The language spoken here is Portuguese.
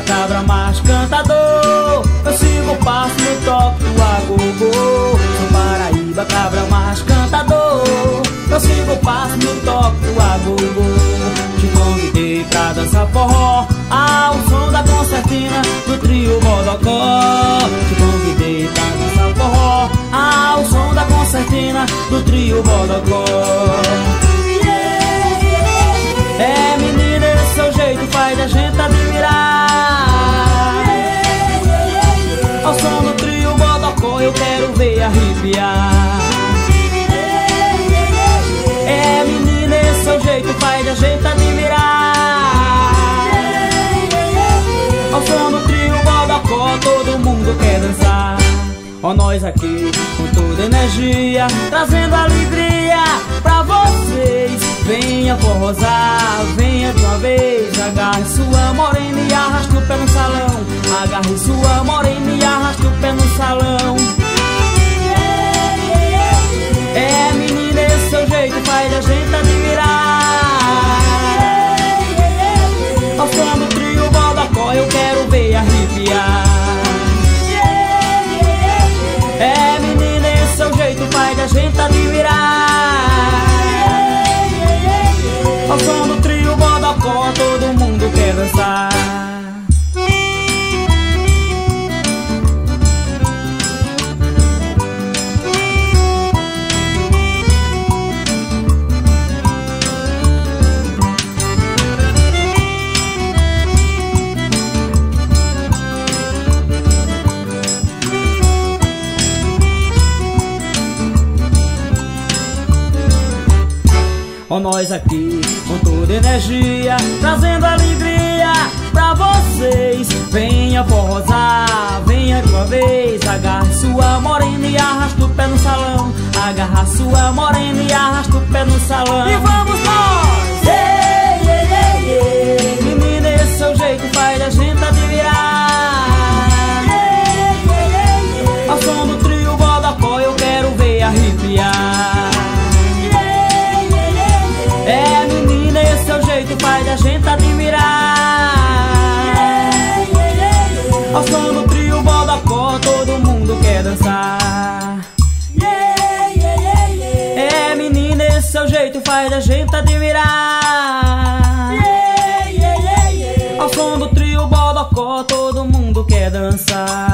cabra mais cantador, eu sigo o passo no toque do agogô. Sou Paraíba, cabra mais cantador, eu sigo o passo no toque do agogô. Te convidei pra dançar forró ao som da concertina do trio Bodocó. Te convidei pra dançar forró ao som da concertina do trio Bodocó. É, menina, esse seu jeito faz a gente admirar. Ao som do trio Bodocó eu quero ver arrepiar. É, menina, esse seu jeito faz a gente admirar. Ao som do trio Bodocó todo mundo quer dançar. Ó, nós aqui com toda energia, trazendo alegria pra vocês. Venha forrosar, venha de uma vez. Agarre sua morena e arraste o pé no salão. Agarre sua morena e arraste o pé no salão. É, menina, esse seu jeito faz a gente admirar. Ao som do trio Bodocó eu quero ver arrepiar. É, menina, esse seu jeito faz a gente admirar. Ao som do trio Bodocó todo mundo quer dançar. Ó, nós aqui com toda energia, trazendo alegria pra vocês. Venha forrosar, venha de uma vez. Agarre sua morena e arraste o pé no salão. Agarra sua morena e arraste o pé no salão. E vamos nós! Ei, ei, ei, ei. Menina, esse seu jeito faz a gente admirar. Ei, ei, ei, ei. Ao som do trio Bodocó eu quero ver arrepiar. É, menina, esse seu jeito faz a gente admirar. Ao som do trio Bodocó todo mundo quer dançar. É, menina, esse seu jeito faz a gente admirar. Ao som do trio Bodocó todo mundo quer dançar.